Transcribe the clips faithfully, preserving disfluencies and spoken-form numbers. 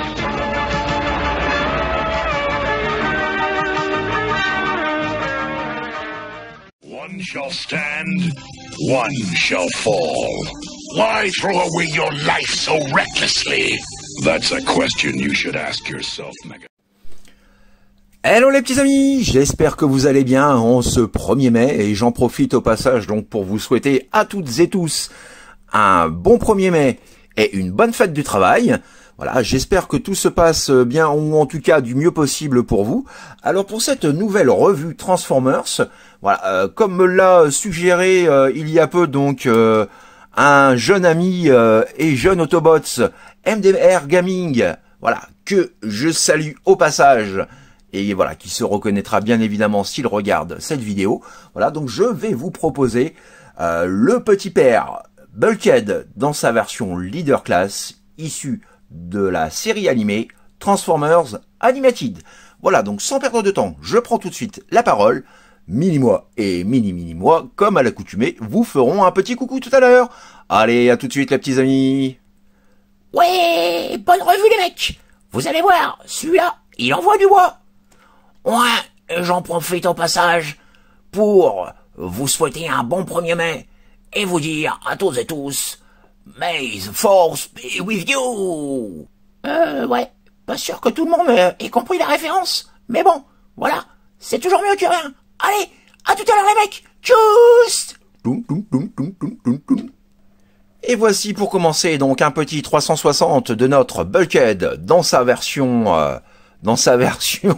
One shall stand, one shall fall. Why throw away your life so recklessly? That's a question you should ask yourself, Mega. Hello les petits amis, j'espère que vous allez bien en ce premier mai et j'en profite au passage donc pour vous souhaiter à toutes et tous un bon premier mai et une bonne fête du travail. Voilà, j'espère que tout se passe bien ou en tout cas du mieux possible pour vous. Alors pour cette nouvelle revue Transformers, voilà, euh, comme me l'a suggéré euh, il y a peu donc euh, un jeune ami euh, et jeune Autobots M D R Gaming, voilà, que je salue au passage. Et voilà, qui se reconnaîtra bien évidemment s'il regarde cette vidéo. Voilà, donc je vais vous proposer euh, le petit père Bulkhead dans sa version Leader Class, issue de la série animée Transformers Animated. Voilà, donc sans perdre de temps, je prends tout de suite la parole. Mini-moi et mini-mini-moi, comme à l'accoutumée, vous feront un petit coucou tout à l'heure. Allez, à tout de suite les petits amis. Ouais, bonne revue les mecs. Vous allez voir, celui-là, il envoie du bois. Ouais, j'en profite au passage pour vous souhaiter un bon premier mai et vous dire à tous et tous, May the Force be with you. Euh, ouais, pas sûr que tout le monde ait compris la référence, mais bon, voilà, c'est toujours mieux que rien. Allez, à tout à l'heure les mecs, tchuss. Et voici pour commencer donc un petit trois cent soixante de notre Bulkhead dans sa version... Euh, dans sa version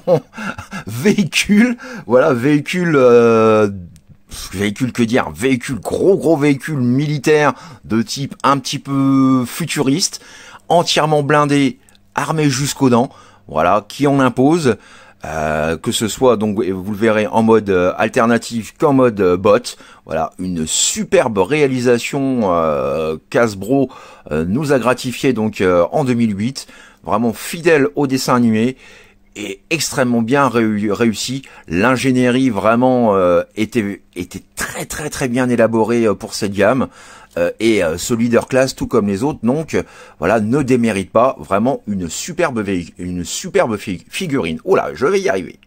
véhicule, voilà, véhicule, euh, véhicule que dire, véhicule, gros gros véhicule militaire de type un petit peu futuriste, entièrement blindé, armé jusqu'aux dents, voilà, qui en impose, euh, que ce soit donc, vous le verrez en mode euh, alternatif qu'en mode euh, bot, voilà, une superbe réalisation euh, qu'Hasbro euh, nous a gratifié donc euh, en deux mille huit. Vraiment fidèle au dessin animé et extrêmement bien réussi. L'ingénierie vraiment euh, était était très très très bien élaborée euh, pour cette gamme euh, et euh, ce Leader Class tout comme les autres donc euh, voilà ne démérite pas, vraiment une superbe une superbe fi figurine. Oh là, je vais y arriver.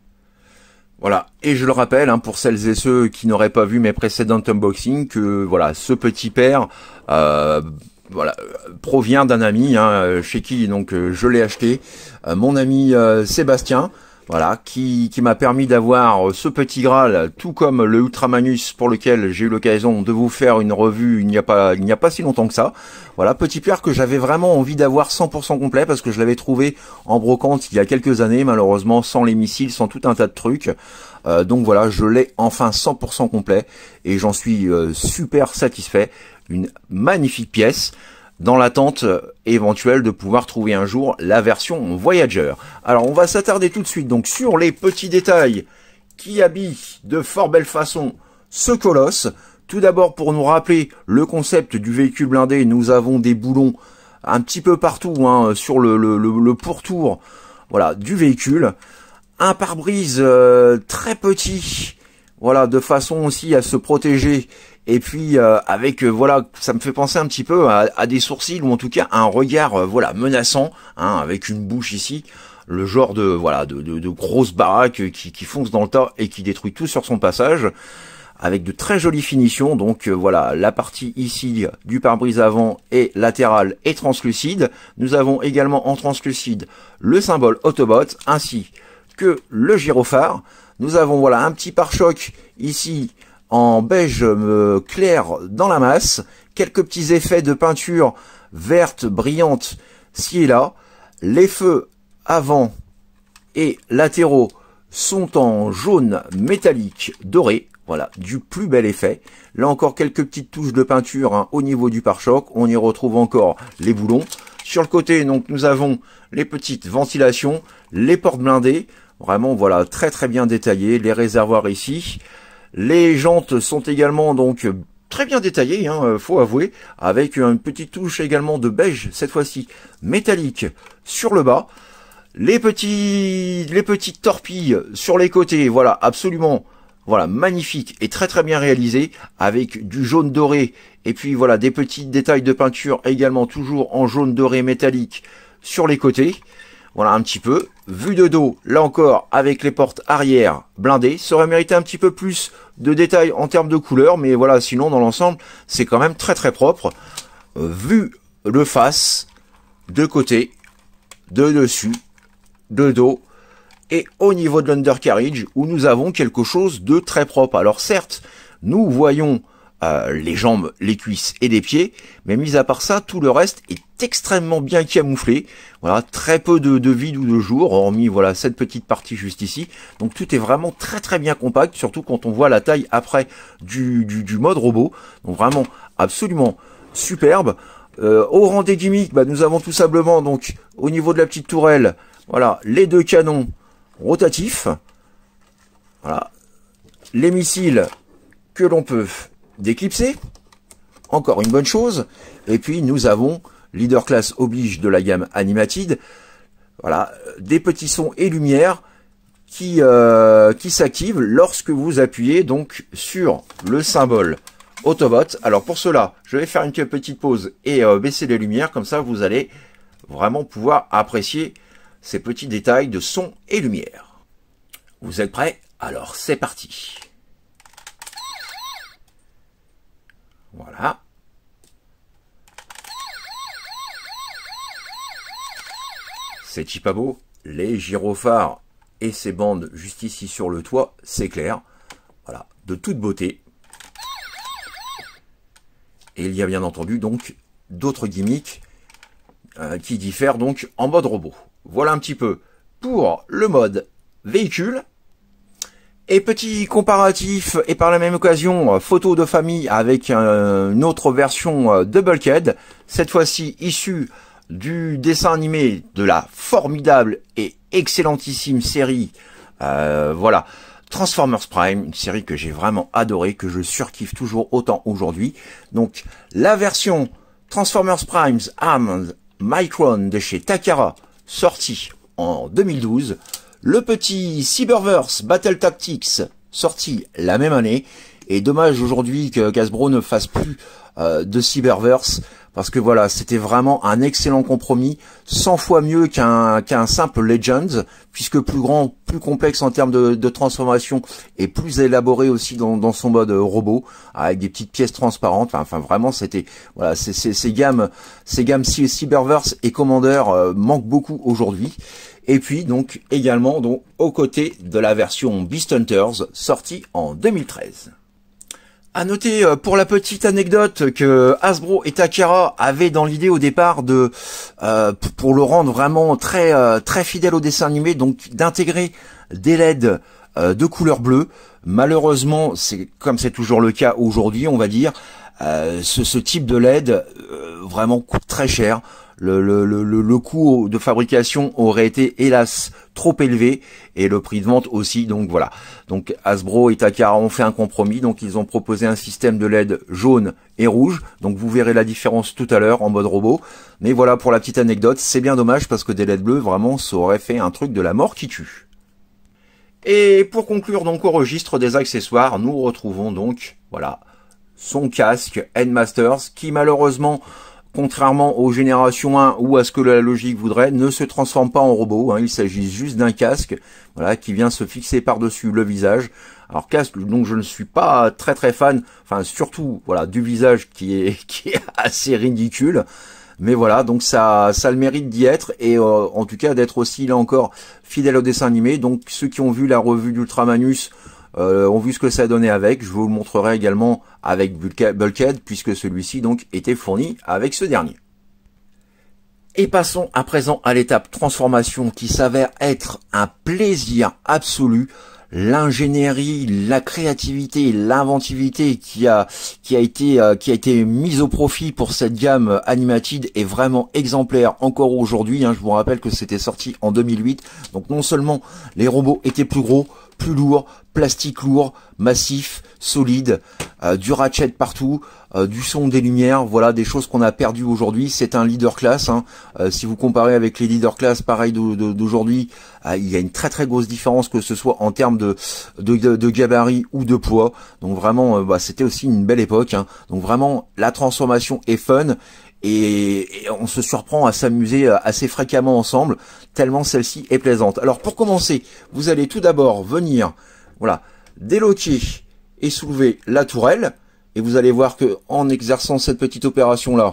Voilà, et je le rappelle hein, pour celles et ceux qui n'auraient pas vu mes précédents unboxings que voilà ce petit père euh, voilà, provient d'un ami hein, chez qui donc euh, je l'ai acheté, euh, mon ami euh, Sébastien, voilà, qui, qui m'a permis d'avoir ce petit Graal, tout comme le Ultramanus pour lequel j'ai eu l'occasion de vous faire une revue il n'y a pas il n'y a pas si longtemps que ça. Voilà, petit pierre que j'avais vraiment envie d'avoir cent pour cent complet parce que je l'avais trouvé en brocante il y a quelques années, malheureusement sans les missiles, sans tout un tas de trucs. Euh, donc voilà, je l'ai enfin cent pour cent complet et j'en suis euh, super satisfait. Une magnifique pièce dans l'attente éventuelle de pouvoir trouver un jour la version Voyager. Alors on va s'attarder tout de suite donc sur les petits détails qui habillent de fort belle façon ce colosse. Tout d'abord pour nous rappeler le concept du véhicule blindé, nous avons des boulons un petit peu partout hein, sur le, le, le, le pourtour voilà, du véhicule. Un pare-brise euh, très petit, voilà, de façon aussi à se protéger. Et puis euh, avec euh, voilà, ça me fait penser un petit peu à, à des sourcils ou en tout cas à un regard euh, voilà menaçant, hein, avec une bouche ici, le genre de voilà de, de, de grosses baraques qui, qui foncent dans le tas et qui détruit tout sur son passage, avec de très jolies finitions. Donc euh, voilà, la partie ici du pare-brise avant et latéral est translucide. Nous avons également en translucide le symbole Autobot ainsi que le gyrophare. Nous avons voilà un petit pare-choc ici en beige euh, clair dans la masse, quelques petits effets de peinture verte brillante ci et là. Les feux avant et latéraux sont en jaune métallique doré, voilà, du plus bel effet. Là encore quelques petites touches de peinture hein, au niveau du pare-choc, on y retrouve encore les boulons. Sur le côté donc nous avons les petites ventilations, les portes blindées, vraiment voilà très très bien détaillées, les réservoirs ici. Les jantes sont également donc très bien détaillées, hein, faut avouer, avec une petite touche également de beige, cette fois-ci métallique, sur le bas. Les petits, les petites torpilles sur les côtés, voilà, absolument, voilà, magnifique et très très bien réalisé, avec du jaune doré, et puis voilà, des petits détails de peinture également toujours en jaune doré métallique sur les côtés. Voilà un petit peu. Vue de dos, là encore, avec les portes arrière blindées. Ça aurait mérité un petit peu plus de détails en termes de couleur, mais voilà, sinon dans l'ensemble, c'est quand même très très propre. Euh, vue de face, de côté, de dessus, de dos, et au niveau de l'undercarriage, où nous avons quelque chose de très propre. Alors certes, nous voyons euh, les jambes, les cuisses et les pieds, mais mis à part ça, tout le reste est extrêmement bien camouflé. Voilà, très peu de, de vide ou de jour, hormis voilà cette petite partie juste ici. Donc tout est vraiment très très bien compact, surtout quand on voit la taille après du, du, du mode robot. Donc vraiment absolument superbe. Euh, au rang des gimmicks, bah, nous avons tout simplement donc au niveau de la petite tourelle, voilà, les deux canons rotatifs, voilà, les missiles que l'on peut déclipser, encore une bonne chose, et puis nous avons leader class oblige de la gamme Animated, voilà, des petits sons et lumières qui euh, qui s'activent lorsque vous appuyez donc sur le symbole Autobot. Alors pour cela, je vais faire une petite pause et euh, baisser les lumières, comme ça vous allez vraiment pouvoir apprécier ces petits détails de son et lumière. Vous êtes prêts? Alors c'est parti. Voilà. C'est pas beau. Les gyrophares et ces bandes juste ici sur le toit, c'est clair. Voilà, de toute beauté. Et il y a bien entendu donc d'autres gimmicks euh, qui diffèrent donc en mode robot. Voilà un petit peu pour le mode véhicule. Et petit comparatif, et par la même occasion, photo de famille avec euh, une autre version de Bulkhead, cette fois-ci issue du dessin animé de la formidable et excellentissime série, euh, voilà, Transformers Prime, une série que j'ai vraiment adorée, que je surkiffe toujours autant aujourd'hui. Donc, la version Transformers Prime Armored Micron de chez Takara, sortie en deux mille douze. Le petit Cyberverse Battle Tactics, sorti la même année. Et dommage aujourd'hui que Hasbro ne fasse plus euh, de Cyberverse, parce que voilà, c'était vraiment un excellent compromis, cent fois mieux qu'un qu'un simple Legends, puisque plus grand, plus complexe en termes de, de transformation, et plus élaboré aussi dans, dans son mode robot, avec des petites pièces transparentes. Enfin, enfin vraiment, c'était voilà, ces, ces, ces gammes, ces gammes Cyberverse et Commander euh, manquent beaucoup aujourd'hui. Et puis donc également donc aux côtés de la version Beast Hunters, sortie en deux mille treize. À noter euh, pour la petite anecdote que Hasbro et Takara avaient dans l'idée au départ de euh, pour le rendre vraiment très euh, très fidèle au dessin animé, donc d'intégrer des L E D euh, de couleur bleue. Malheureusement, c'est comme c'est toujours le cas aujourd'hui, on va dire, euh, ce, ce type de L E D euh, vraiment coûte très cher. Le, le, le, le coût de fabrication aurait été hélas trop élevé et le prix de vente aussi. Donc voilà. Donc Hasbro et Takara ont fait un compromis. Donc ils ont proposé un système de L E D jaune et rouge. Donc vous verrez la différence tout à l'heure en mode robot. Mais voilà pour la petite anecdote. C'est bien dommage parce que des L E D bleus, vraiment, ça aurait fait un truc de la mort qui tue. Et pour conclure donc au registre des accessoires, nous retrouvons donc voilà son casque Headmasters qui malheureusement, contrairement aux générations un ou à ce que la logique voudrait, ne se transforme pas en robot. Hein. Il s'agit juste d'un casque, voilà, qui vient se fixer par-dessus le visage. Alors casque, donc je ne suis pas très très fan, enfin surtout voilà du visage qui est qui est assez ridicule. Mais voilà, donc ça ça a le mérite d'y être et euh, en tout cas d'être aussi là encore fidèle au dessin animé. Donc ceux qui ont vu la revue d'Ultramanus Euh, ont vu ce que ça donnait avec. Je vous le montrerai également avec Bulkhead, puisque celui-ci donc était fourni avec ce dernier. Et passons à présent à l'étape transformation qui s'avère être un plaisir absolu. L'ingénierie, la créativité, l'inventivité qui a qui a été euh, qui a été mise au profit pour cette gamme Animated est vraiment exemplaire encore aujourd'hui. Hein. Je vous rappelle que c'était sorti en deux mille huit. Donc non seulement les robots étaient plus gros, plus lourd, plastique lourd, massif, solide, euh, du ratchet partout, euh, du son, des lumières, voilà des choses qu'on a perdues aujourd'hui. C'est un leader class. Hein. Euh, si vous comparez avec les leader class pareil d'aujourd'hui, euh, il y a une très très grosse différence que ce soit en termes de de, de, de gabarit ou de poids. Donc vraiment, euh, bah, c'était aussi une belle époque. Hein. Donc vraiment, la transformation est fun. et, et on se surprend à s'amuser assez fréquemment ensemble, tellement celle-ci est plaisante. Alors pour commencer, vous allez tout d'abord venir, voilà, déloquer et soulever la tourelle, et vous allez voir que en exerçant cette petite opération-là,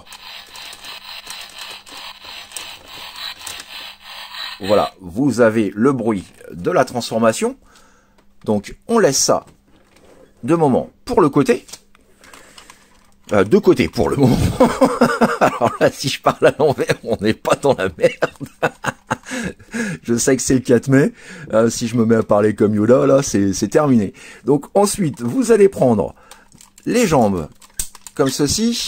voilà, vous avez le bruit de la transformation. Donc on laisse ça de moment pour le côté. Euh, de côté pour le moment. Alors là, si je parle à l'envers, on n'est pas dans la merde. Je sais que c'est le quatre mai. Euh, si je me mets à parler comme Yoda, là, c'est terminé. Donc ensuite, vous allez prendre les jambes comme ceci,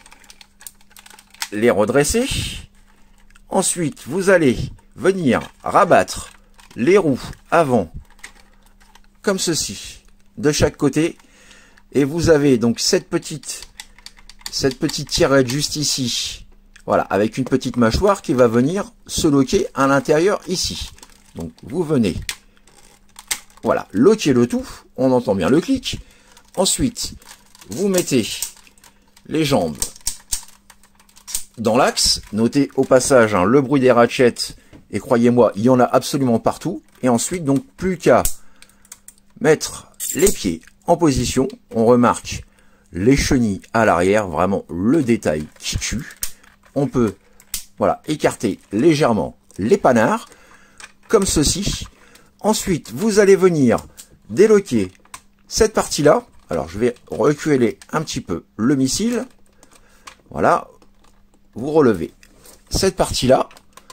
les redresser. Ensuite, vous allez venir rabattre les roues avant comme ceci de chaque côté, et vous avez donc cette petite cette petite tirette juste ici, voilà, avec une petite mâchoire qui va venir se loquer à l'intérieur ici. Donc vous venez, voilà, loquer le tout, on entend bien le clic. Ensuite, vous mettez les jambes dans l'axe. Notez au passage hein, le bruit des ratchets, et croyez-moi, il y en a absolument partout. Et ensuite, donc plus qu'à mettre les pieds en position, on remarque les chenilles à l'arrière, vraiment le détail qui tue. On peut, voilà, écarter légèrement les panards, comme ceci. Ensuite, vous allez venir déloquer cette partie-là. Alors, je vais reculer un petit peu le missile. Voilà, vous relevez cette partie-là,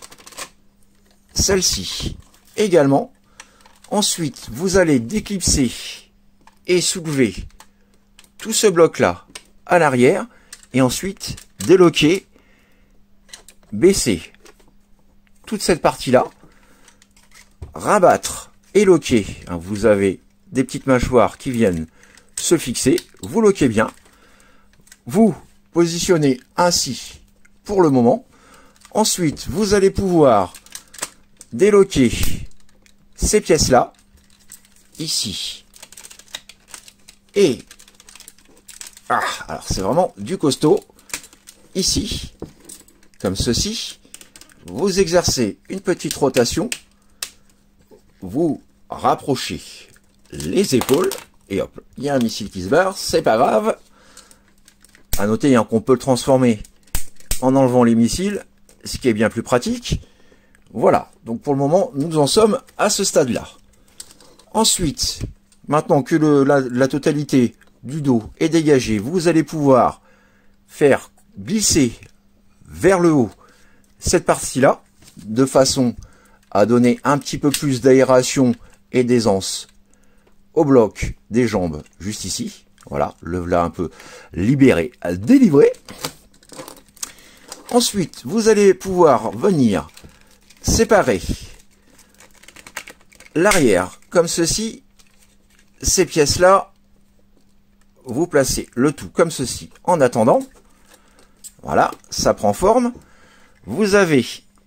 celle-ci également. Ensuite, vous allez déclipser et soulever tout ce bloc-là à l'arrière, et ensuite déloquer, baisser toute cette partie-là, rabattre et loquer. Vous avez des petites mâchoires qui viennent se fixer, vous loquez bien, vous positionnez ainsi pour le moment. Ensuite, vous allez pouvoir déloquer ces pièces-là, ici, et, ah, alors c'est vraiment du costaud, ici, comme ceci, vous exercez une petite rotation, vous rapprochez les épaules, et hop, il y a un missile qui se barre, c'est pas grave. À noter hein, qu'on peut le transformer en enlevant les missiles, ce qui est bien plus pratique. Voilà, donc pour le moment, nous en sommes à ce stade-là. Ensuite, maintenant que le, la, la totalité du dos est dégagée, vous allez pouvoir faire glisser vers le haut cette partie-là, de façon à donner un petit peu plus d'aération et d'aisance au bloc des jambes, juste ici. Voilà, le voilà un peu libéré, délivré. Ensuite, vous allez pouvoir venir séparer l'arrière comme ceci. Ces pièces-là, vous placez le tout comme ceci en attendant. Voilà, ça prend forme. Vous avez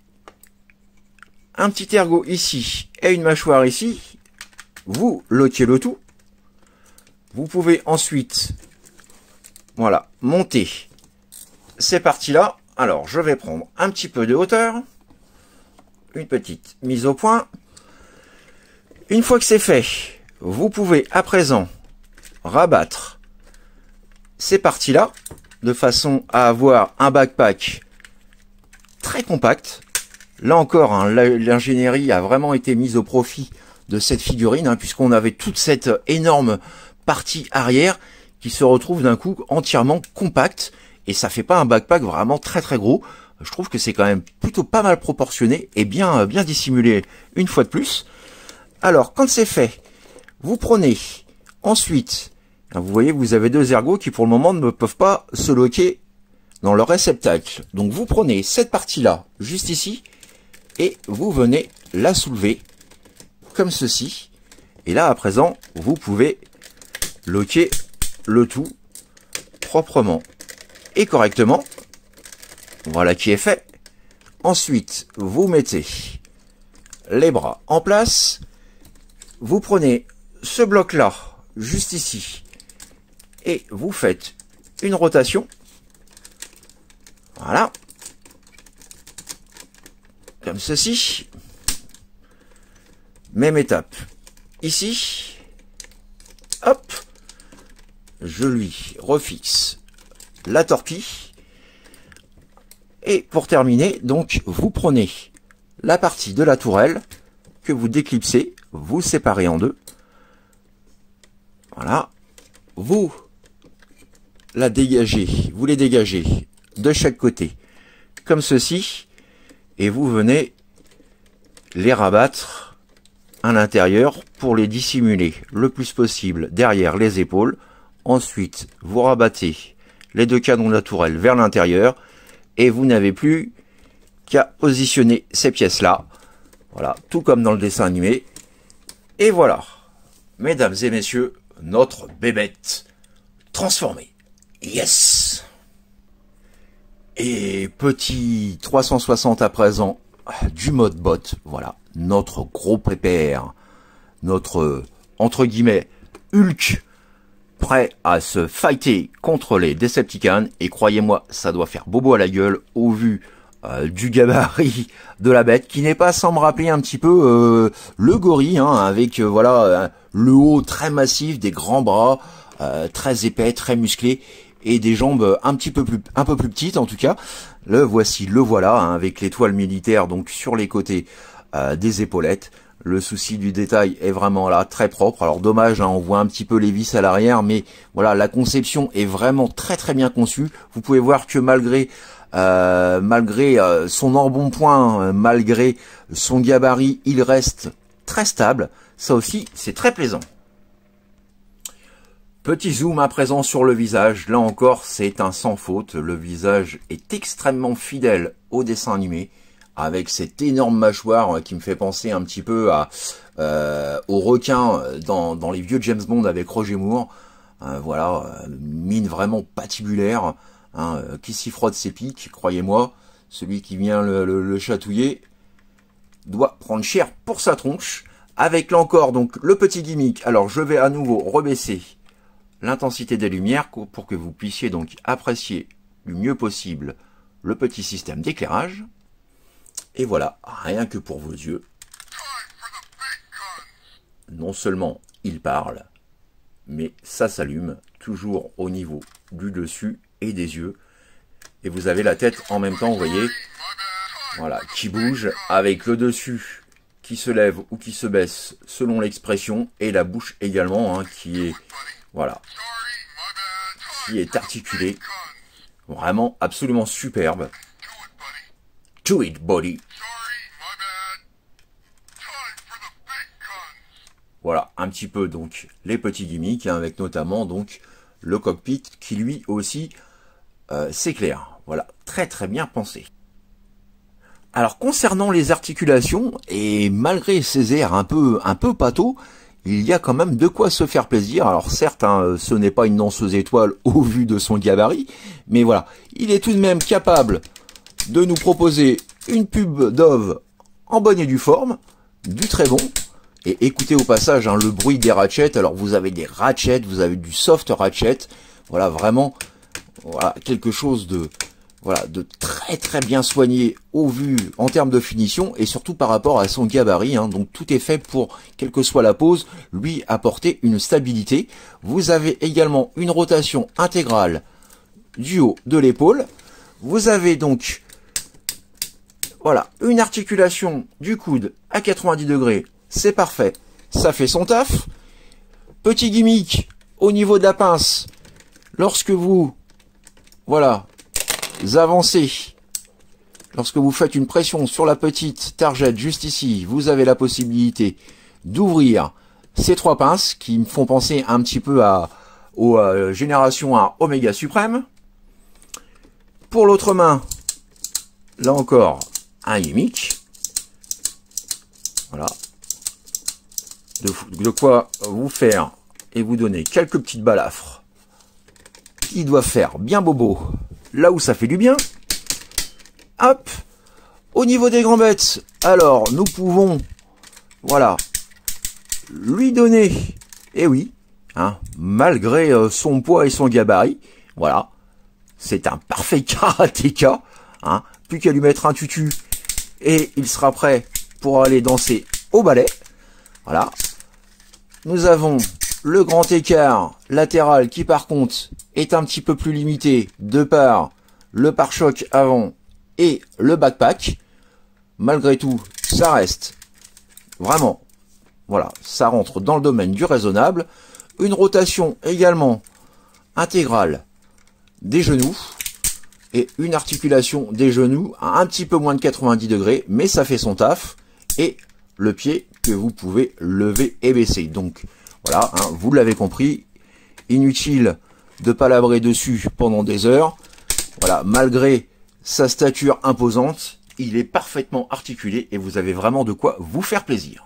un petit ergot ici et une mâchoire ici. Vous loquez le tout. Vous pouvez ensuite, voilà, monter ces parties-là. Alors, je vais prendre un petit peu de hauteur. Une petite mise au point. Une fois que c'est fait, vous pouvez à présent rabattre ces parties-là de façon à avoir un backpack très compact. Là encore, hein, l'ingénierie a vraiment été mise au profit de cette figurine, hein, puisqu'on avait toute cette énorme partie arrière qui se retrouve d'un coup entièrement compacte, et ça fait pas un backpack vraiment très très gros. Je trouve que c'est quand même plutôt pas mal proportionné et bien bien dissimulé une fois de plus. Alors quand c'est fait, vous prenez ensuite, vous voyez, vous avez deux ergots qui pour le moment ne peuvent pas se loquer dans leur réceptacle. Donc vous prenez cette partie-là juste ici et vous venez la soulever comme ceci. Et là à présent, vous pouvez loquer le tout proprement et correctement. Voilà qui est fait. Ensuite, vous mettez les bras en place. Vous prenez ce bloc-là, juste ici, et vous faites une rotation. Voilà. Comme ceci. Même étape. Ici. Hop. Je lui refixe la torpille. Et pour terminer, donc, vous prenez la partie de la tourelle que vous déclipsez, vous séparez en deux. Voilà. Vous la dégagez, vous les dégagez de chaque côté, comme ceci, et vous venez les rabattre à l'intérieur pour les dissimuler le plus possible derrière les épaules. Ensuite, vous rabattez les deux canons de la tourelle vers l'intérieur, et vous n'avez plus qu'à positionner ces pièces-là. Voilà, tout comme dans le dessin animé. Et voilà, mesdames et messieurs, notre bébête transformée. Yes! Et petit trois cent soixante à présent du mode bot. Voilà, notre gros pépère, notre, entre guillemets, Hulk, prêt à se fighter contre les Decepticons. Et croyez-moi, ça doit faire bobo à la gueule au vu euh, du gabarit de la bête, qui n'est pas sans me rappeler un petit peu euh, le gorille, hein, avec euh, voilà euh, le haut très massif, des grands bras, euh, très épais, très musclés, et des jambes un petit peu plus, un peu plus petites en tout cas. Le voici, le voilà, hein, avec l'étoile militaire donc sur les côtés euh, des épaulettes. Le souci du détail est vraiment là, très propre. Alors dommage, hein, on voit un petit peu les vis à l'arrière, mais voilà, la conception est vraiment très très bien conçue. Vous pouvez voir que malgré euh, malgré euh, son embonpoint, euh, malgré son gabarit, il reste très stable. Ça aussi, c'est très plaisant. Petit zoom à présent sur le visage. Là encore, c'est un sans faute. Le visage est extrêmement fidèle au dessin animé, avec cette énorme mâchoire qui me fait penser un petit peu à euh, au requin dans, dans les vieux James Bond avec Roger Moore. Euh, voilà, mine vraiment patibulaire, hein, qui s'y frotte ses pics, croyez-moi. Celui qui vient le, le, le chatouiller doit prendre cher pour sa tronche. Avec là encore donc le petit gimmick. Alors je vais à nouveau rebaisser l'intensité des lumières pour que vous puissiez donc apprécier du mieux possible le petit système d'éclairage. Et voilà, rien que pour vos yeux. Non seulement il parle, mais ça s'allume toujours au niveau du dessus et des yeux. Et vous avez la tête en même temps, vous voyez, voilà, qui bouge avec le dessus qui se lève ou qui se baisse selon l'expression, et la bouche également, hein, qui est, voilà, qui est articulée. Vraiment absolument superbe. To it, buddy. Voilà, un petit peu donc les petits gimmicks, hein, avec notamment donc le cockpit qui lui aussi euh, s'éclaire. Voilà, très très bien pensé. Alors concernant les articulations, et malgré ces airs un peu un peu pâteaux, il y a quand même de quoi se faire plaisir. Alors certes, hein, ce n'est pas une danseuse étoile au vu de son gabarit, mais voilà, il est tout de même capable de nous proposer une pub Dove en bonne et due forme, du très bon. Et écoutez au passage, hein, le bruit des ratchets. Alors vous avez des ratchets, vous avez du soft ratchet. Voilà, vraiment, voilà, quelque chose de, voilà, de très très bien soigné au vu en termes de finition, et surtout par rapport à son gabarit, hein. Donc tout est fait pour, quelle que soit la pose, lui apporter une stabilité. Vous avez également une rotation intégrale du haut de l'épaule. Vous avez donc, voilà, une articulation du coude à quatre-vingt-dix degrés. C'est parfait, ça fait son taf. Petit gimmick au niveau de la pince. Lorsque vous, voilà, avancez, lorsque vous faites une pression sur la petite targette juste ici, vous avez la possibilité d'ouvrir ces trois pinces qui me font penser un petit peu à, aux euh, générations un Oméga Suprême. Pour l'autre main, là encore, un gimmick. Voilà. De, de quoi vous faire et vous donner quelques petites balafres qui doivent faire bien bobo là où ça fait du bien. Hop. Au niveau des grands-bêtes, alors nous pouvons, voilà, lui donner, et oui, hein, malgré euh, son poids et son gabarit, voilà, c'est un parfait karatéka, hein, plus qu'à lui mettre un tutu et il sera prêt pour aller danser au ballet. Voilà. Nous avons le grand écart latéral qui par contre est un petit peu plus limité de par le pare-choc avant et le backpack. Malgré tout, ça reste vraiment, voilà, ça rentre dans le domaine du raisonnable. Une rotation également intégrale des genoux et une articulation des genoux à un petit peu moins de quatre-vingt-dix degrés, mais ça fait son taf. Et le pied que vous pouvez lever et baisser. Donc voilà, hein, vous l'avez compris, inutile de palabrer dessus pendant des heures. Voilà, malgré sa stature imposante, il est parfaitement articulé et vous avez vraiment de quoi vous faire plaisir.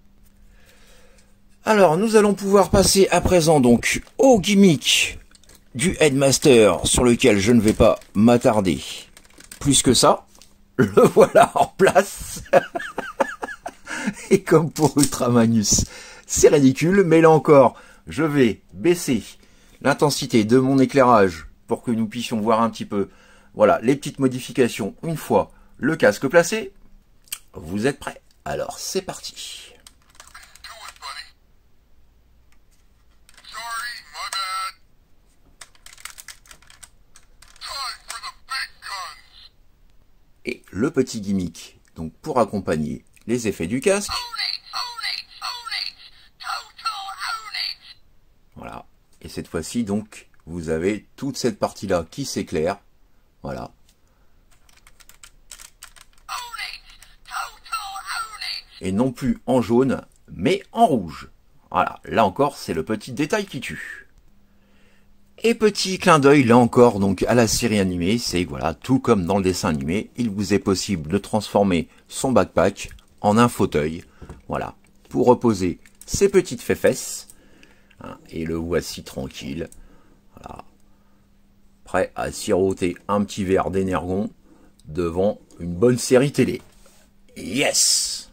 Alors, nous allons pouvoir passer à présent donc au gimmick du Headmaster sur lequel je ne vais pas m'attarder plus que ça. Le voilà en place. Et comme pour Ultramanus, c'est ridicule, mais là encore, je vais baisser l'intensité de mon éclairage pour que nous puissions voir un petit peu, voilà, les petites modifications une fois le casque placé. Vous êtes prêts? Alors, c'est parti. Et le petit gimmick, donc pour accompagner les effets du casque. Voilà. Et cette fois-ci, donc, vous avez toute cette partie-là qui s'éclaire. Voilà. Et non plus en jaune, mais en rouge. Voilà. Là encore, c'est le petit détail qui tue. Et petit clin d'œil, là encore, donc à la série animée, c'est voilà, tout comme dans le dessin animé, il vous est possible de transformer son backpack en un fauteuil, voilà, pour reposer ses petites fesses, hein, et le voici tranquille, voilà, prêt à siroter un petit verre d'énergon devant une bonne série télé. Yes!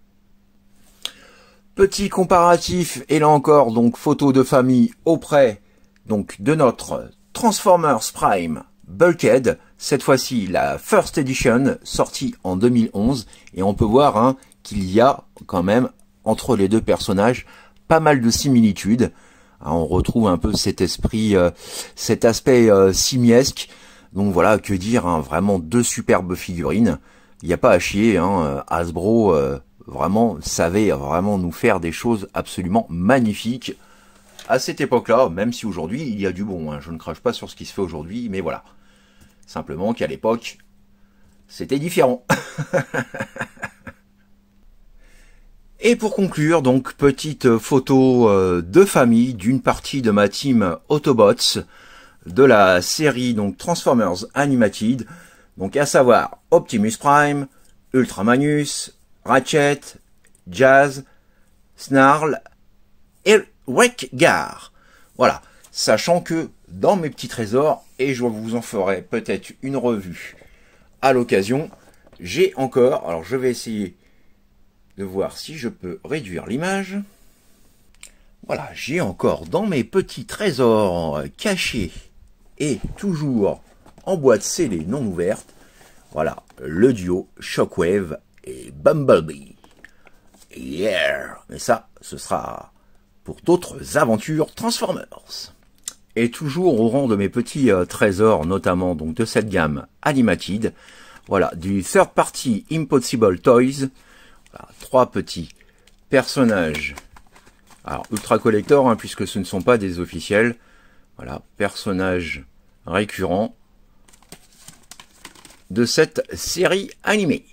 Petit comparatif, et là encore, donc photo de famille auprès donc de notre Transformers Prime Bulkhead, cette fois-ci la First Edition, sortie en deux mille onze, et on peut voir hein, qu'il y a quand même, entre les deux personnages, pas mal de similitudes. Hein, on retrouve un peu cet esprit, euh, cet aspect euh, simiesque, donc voilà, que dire, hein, vraiment deux superbes figurines, il n'y a pas à chier, hein, Hasbro euh, vraiment savait vraiment nous faire des choses absolument magnifiques, à cette époque-là, même si aujourd'hui il y a du bon, hein. Je ne crache pas sur ce qui se fait aujourd'hui, mais voilà. Simplement qu'à l'époque, c'était différent. Et pour conclure, donc, petite photo euh, de famille d'une partie de ma team Autobots de la série donc Transformers Animated, donc à savoir Optimus Prime, Ultramanus, Ratchet, Jazz, Snarl et Wreck-Gar. Voilà, sachant que dans mes petits trésors, et je vous en ferai peut-être une revue à l'occasion, j'ai encore, alors je vais essayer de voir si je peux réduire l'image. Voilà, j'ai encore dans mes petits trésors cachés et toujours en boîte scellée non ouverte, voilà, le duo Shockwave et Bumblebee. Yeah, mais ça, ce sera pour d'autres aventures Transformers. Et toujours au rang de mes petits euh, trésors, notamment donc de cette gamme Animated, voilà, du Third Party Impossible Toys, voilà, trois petits personnages, alors ultra collector, hein, puisque ce ne sont pas des officiels, voilà, personnages récurrents de cette série animée.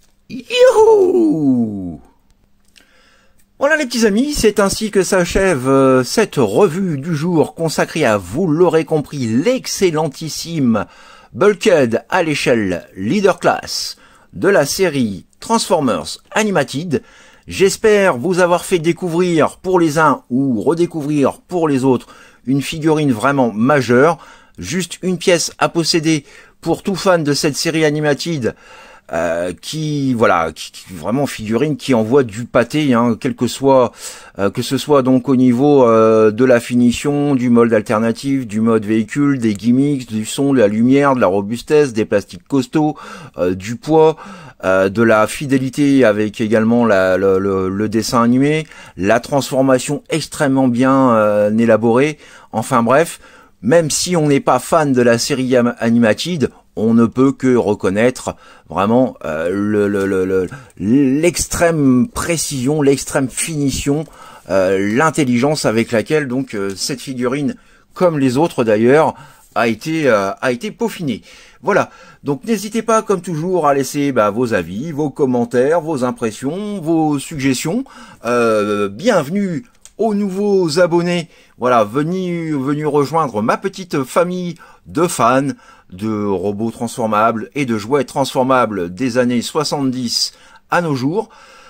Youhou! Voilà les petits amis, c'est ainsi que s'achève euh, cette revue du jour consacrée à, vous l'aurez compris, l'excellentissime Bulkhead à l'échelle Leader Class de la série Transformers Animated. J'espère vous avoir fait découvrir pour les uns ou redécouvrir pour les autres une figurine vraiment majeure, juste une pièce à posséder pour tout fan de cette série Animated. euh, qui voilà, qui, qui, vraiment figurine qui envoie du pâté, hein, quel que soit, euh, que ce soit donc au niveau euh, de la finition, du mode alternatif, du mode véhicule, des gimmicks, du son, de la lumière, de la robustesse, des plastiques costauds, euh, du poids. Euh, de la fidélité avec également la, le, le, le dessin animé, la transformation extrêmement bien euh, élaborée. Enfin bref, même si on n'est pas fan de la série Animated, on ne peut que reconnaître vraiment euh, le, le, le, le, l'extrême précision, l'extrême finition, euh, l'intelligence avec laquelle donc euh, cette figurine, comme les autres d'ailleurs, a été euh, a été peaufinée. Voilà, donc n'hésitez pas comme toujours à laisser bah, vos avis, vos commentaires, vos impressions, vos suggestions. Euh, bienvenue aux nouveaux abonnés. Voilà, venus venus rejoindre ma petite famille de fans de robots transformables et de jouets transformables des années soixante-dix à nos jours.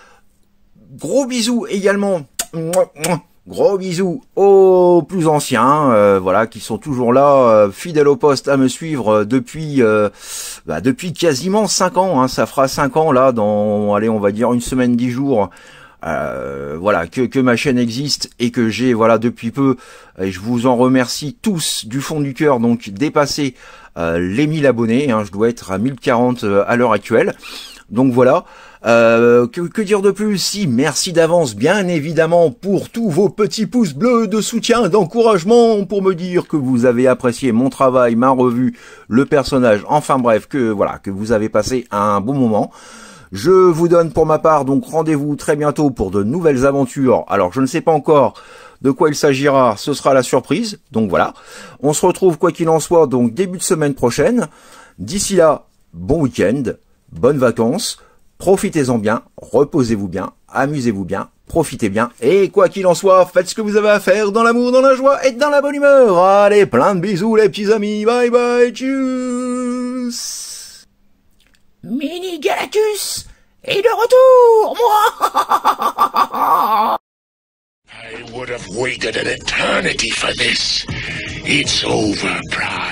Gros bisous également. Gros bisous aux plus anciens, euh, voilà, qui sont toujours là, euh, fidèles au poste à me suivre euh, depuis euh, bah, depuis quasiment cinq ans. Hein, ça fera cinq ans là, dans, allez, on va dire une semaine, dix jours. Euh, voilà, que, que ma chaîne existe et que j'ai, voilà, depuis peu. Et je vous en remercie tous du fond du cœur. Donc dépassé euh, les mille abonnés. Hein, je dois être à mille quarante euh, à l'heure actuelle. Donc voilà. Euh, que, que dire de plus? Si, merci d'avance, bien évidemment, pour tous vos petits pouces bleus de soutien, d'encouragement, pour me dire que vous avez apprécié mon travail, ma revue, le personnage, enfin bref, que voilà, que vous avez passé un bon moment. Je vous donne pour ma part donc rendez-vous très bientôt pour de nouvelles aventures. Alors je ne sais pas encore de quoi il s'agira, ce sera la surprise. Donc voilà, on se retrouve quoi qu'il en soit donc début de semaine prochaine. D'ici là, bon week-end, bonnes vacances. Profitez-en bien, reposez-vous bien, amusez-vous bien, profitez bien, et quoi qu'il en soit, faites ce que vous avez à faire dans l'amour, dans la joie et dans la bonne humeur. Allez, plein de bisous les petits amis, bye bye, tchuss. Mini Galactus est de retour, moi. I would have waited an eternity for this. It's over, Prime.